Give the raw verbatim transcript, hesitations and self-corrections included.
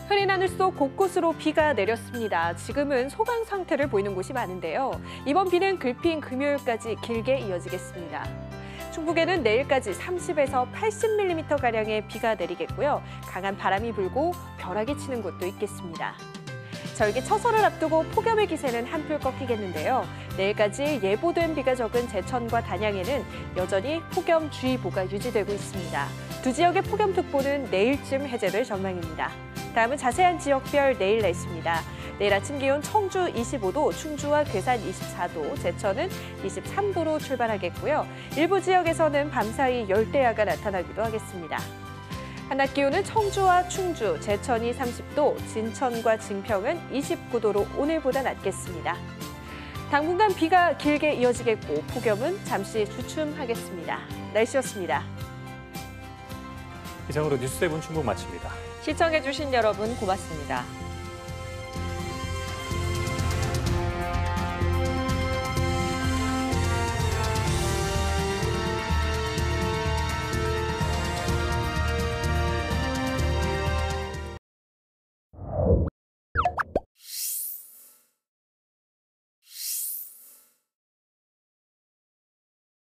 흐린 하늘 속 곳곳으로 비가 내렸습니다. 지금은 소강 상태를 보이는 곳이 많은데요. 이번 비는 글핀 금요일까지 길게 이어지겠습니다. 충북에는 내일까지 삼십에서 팔십 밀리미터가량의 비가 내리겠고요. 강한 바람이 불고 벼락이 치는 곳도 있겠습니다. 절기 처서를 앞두고 폭염의 기세는 한풀 꺾이겠는데요. 내일까지 예보된 비가 적은 제천과 단양에는 여전히 폭염주의보가 유지되고 있습니다. 두 지역의 폭염특보는 내일쯤 해제될 전망입니다. 다음은 자세한 지역별 내일 날씨입니다. 내일 아침 기온 청주 이십오 도, 충주와 괴산 이십사 도, 제천은 이십삼 도로 출발하겠고요. 일부 지역에서는 밤사이 열대야가 나타나기도 하겠습니다. 한낮 기온은 청주와 충주, 제천이 삼십 도, 진천과 증평은 이십구 도로 오늘보다 낮겠습니다. 당분간 비가 길게 이어지겠고 폭염은 잠시 주춤하겠습니다. 날씨였습니다. 이상으로 뉴스세븐 충북 마칩니다. 시청해주신 여러분 고맙습니다.